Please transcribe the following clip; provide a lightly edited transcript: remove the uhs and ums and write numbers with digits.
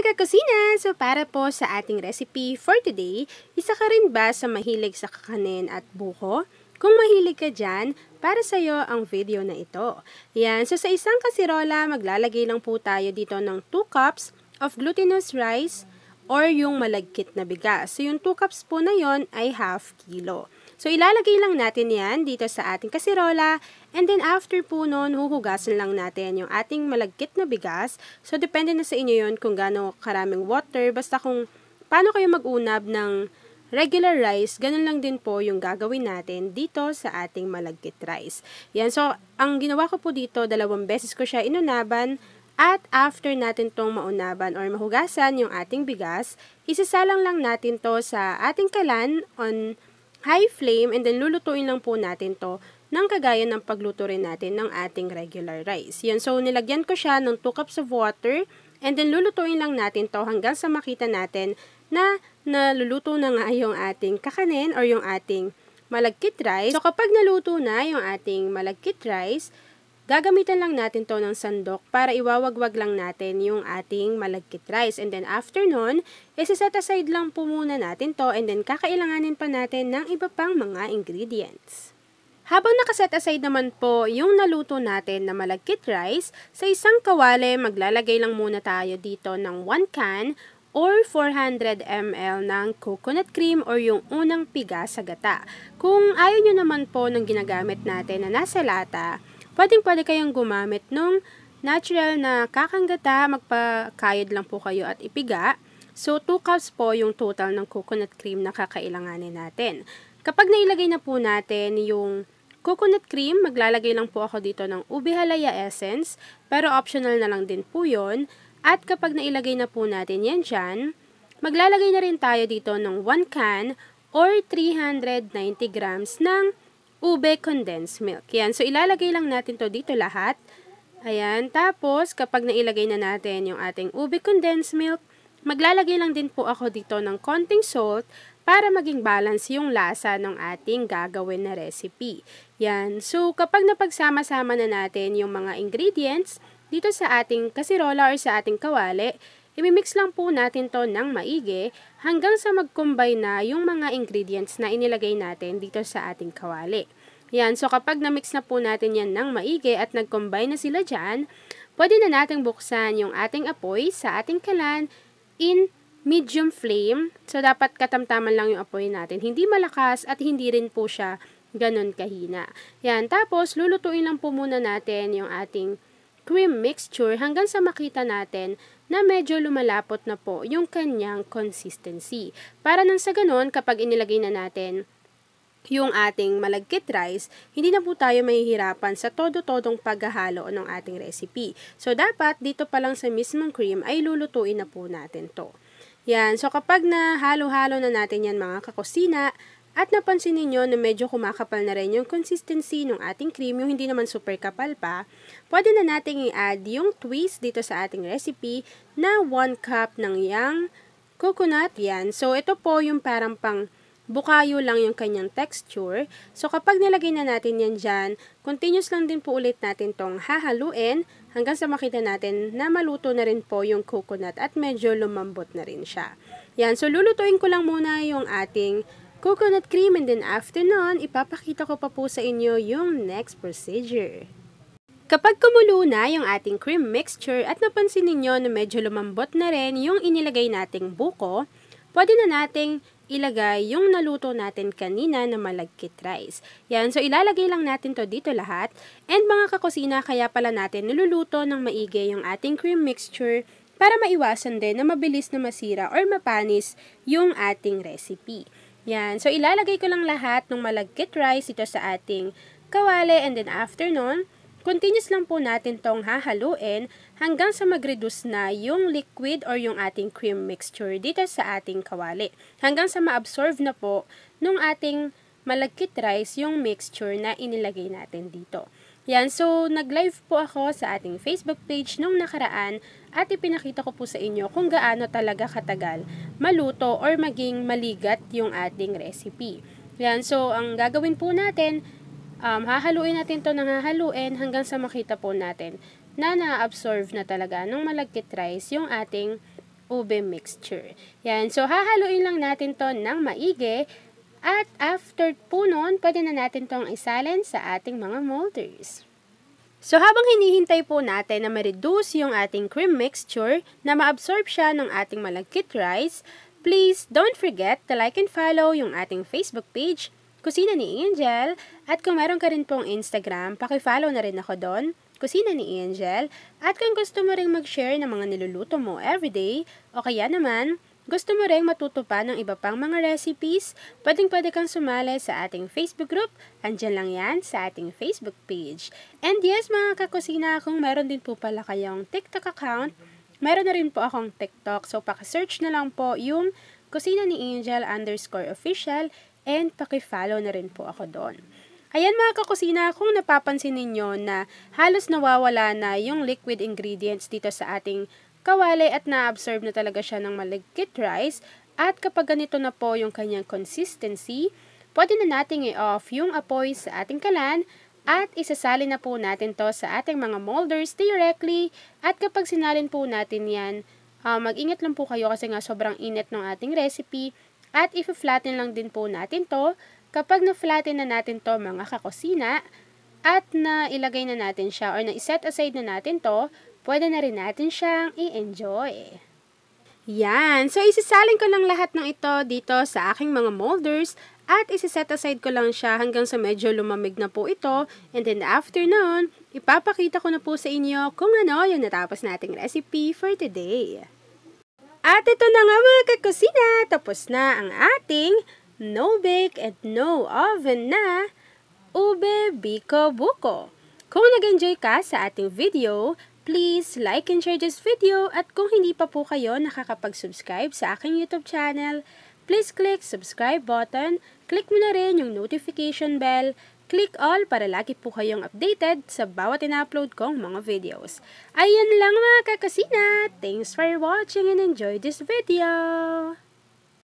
mga kakusina! So para po sa ating recipe for today, isa ka rin ba sa mahilig sa kakanin at buko? Kung mahilig ka dyan, para sa'yo ang video na ito. Yan, so sa isang kasirola, maglalagay lang po tayo dito ng 2 cups of glutinous rice or yung malagkit na bigas. So yung 2 cups po na yon ay half kilo. So, ilalagay lang natin yan dito sa ating kasirola. And then, after po nun, huhugasan lang natin yung ating malagkit na bigas. So, depende na sa inyo yun kung gaano karaming water. Basta kung paano kayo mag-unab ng regular rice, ganun lang din po yung gagawin natin dito sa ating malagkit rice. Yan. So, ang ginawa ko po dito, 2 beses ko siya inunaban. At after natin tong maunaban or mahugasan yung ating bigas, isasalang lang natin to sa ating kalan on high flame and then lulutuin lang po natin to ng kagaya ng pagluto rin natin ng ating regular rice. Yan, so nilagyan ko siya ng 2 cups of water and then lulutuin lang natin to hanggang sa makita natin na naluluto na nga yung ating kakanin or yung ating malagkit rice. So kapag naluto na yung ating malagkit rice, gagamitan lang natin to ng sandok para iwawagwag lang natin yung ating malagkit rice. And then after nun, set aside lang po muna natin to and then kakailanganin pa natin ng iba pang mga ingredients. Habang nakaset aside naman po yung naluto natin na malagkit rice, sa isang kawali maglalagay lang muna tayo dito ng 1 can or 400 ml ng coconut cream or yung unang piga sa gata. Kung ayaw nyo naman po ng ginagamit natin na nasa lata, pwede kayong gumamit nung natural na kakanggata, magpakayod lang po kayo at ipiga. So, 2 cups po yung total ng coconut cream na kakailanganin natin. Kapag nailagay na po natin yung coconut cream, maglalagay lang po ako dito ng ube halaya essence, pero optional na lang din po yun. At kapag nailagay na po natin yan dyan, maglalagay na rin tayo dito ng 1 can or 390 grams ng ube condensed milk. Yan. So, ilalagay lang natin to dito lahat. Ayan. Tapos, kapag nailagay na natin yung ating ube condensed milk, maglalagay lang din po ako dito ng konting salt para maging balance yung lasa ng ating gagawin na recipe. Yan. So, kapag napagsama-sama na natin yung mga ingredients dito sa ating kasirola or sa ating kawali, imimix lang po natin to ng maigi hanggang sa mag-combine na yung mga ingredients na inilagay natin dito sa ating kawali. Yan, so kapag na-mix na po natin yan ng maigi at nag-combine na sila dyan, pwede na natin buksan yung ating apoy sa ating kalan in medium flame. So dapat katamtaman lang yung apoy natin. Hindi malakas at hindi rin po siya ganun kahina. Yan, tapos lulutuin lang po muna natin yung ating cream mixture hanggang sa makita natin na medyo lumalapot na po yung kanyang consistency. Para nang sa ganun, kapag inilagay na natin yung ating malagkit rice, hindi na po tayo mahihirapan sa todo-todong paghahalo ng ating recipe. So, dapat dito pa lang sa mismong cream ay lulutuin na po natin to. Yan. So, kapag nahalo-halo na natin yan mga kakusina, at napansin niyo na medyo kumakapal na rin yung consistency ng ating cream, yung hindi naman super kapal pa, pwede na nating i-add yung twist dito sa ating recipe na 1 cup ng yang coconut. Yan. So, ito po yung parang pang bukayo lang yung kanyang texture. So, kapag nilagay na natin yan dyan, continuous lang din po ulit natin tong hahaluin hanggang sa makita natin na maluto na rin po yung coconut at medyo lumambot na rin siya. Yan. So, lulutuin ko lang muna yung ating coconut cream and then after nun, ipapakita ko pa po sa inyo yung next procedure. Kapag kumulo na yung ating cream mixture at napansin ninyo na medyo lumambot na rin yung inilagay nating buko, pwede na nating ilagay yung naluto natin kanina na malagkit rice. Yan, so ilalagay lang natin to dito lahat. And mga kakusina, kaya pala natin niluluto ng maigi yung ating cream mixture para maiwasan din na mabilis na masira or mapanis yung ating recipe. Yan. So, ilalagay ko lang lahat ng malagkit rice ito sa ating kawali and then after nun, continuous lang po natin tong hahaluin hanggang sa mag-reduce na yung liquid or yung ating cream mixture dito sa ating kawali. Hanggang sa ma-absorb na po nung ating malagkit rice yung mixture na inilagay natin dito. Yan, so nag-live po ako sa ating Facebook page nung nakaraan at ipinakita ko po sa inyo kung gaano talaga katagal maluto or maging maligat yung ating recipe. Yan, so ang gagawin po natin, hahaluin natin to ng hahaluin hanggang sa makita po natin na na-absorb na talaga ng malagkit rice yung ating ube mixture. Yan, so hahaluin lang natin to ng maigi at after po nun, pwede na natin tong isalin sa ating mga molders. So habang hinihintay po natin na ma-reduce yung ating cream mixture, na ma-absorb siya ng ating malagkit rice, please don't forget to like and follow yung ating Facebook page, Kusina ni Angel, at kung meron ka rin pong Instagram, paki-follow na rin ako doon, Kusina ni Angel, at kung gusto mo ring mag-share ng mga niluluto mo everyday, o kaya naman, gusto mo ring matuto pa ng iba pang mga recipes, pwede kang sumali sa ating Facebook group, andyan lang yan sa ating Facebook page. And yes mga kakusina, kung meron din po pala kayong TikTok account, meron na rin po akong TikTok, so paki-search na lang po yung Kusina ni Angel _official, and paki-follow na rin po ako doon. Ayan mga kakusina, kung napapansin ninyo na halos nawawala na yung liquid ingredients dito sa ating kawali at na-absorb na talaga siya ng malagkit rice, at kapag ganito na po yung kanyang consistency, pwede na nating i-off yung apoy sa ating kalan at isasali na po natin to sa ating mga molders directly. At kapag sinalin po natin yan, mag-ingat lang po kayo kasi nga sobrang init ng ating recipe, at i-flatten lang din po natin to. Kapag na-flatten na natin to mga kakusina, at na ilagay na natin siya or na-set aside na natin to, pwede na rin natin siyang i-enjoy. Yan. So, isisalin ko lang lahat ng ito dito sa aking mga molders at isiset aside ko lang siya hanggang sa medyo lumamig na po ito. And then after nun, ipapakita ko na po sa inyo kung ano yung natapos nating recipe for today. At ito na nga mga kakusina, tapos na ang ating no bake and no oven na ube biko buko. Kung nag-enjoy ka sa ating video, please like and share this video, at kung hindi pa po kayo nakakapag-subscribe sa aking YouTube channel, please click subscribe button, click mo na rin yung notification bell, click all para lagi po kayong updated sa bawat ina-upload kong mga videos. Ayan lang mga kakasina, thanks for watching and enjoy this video!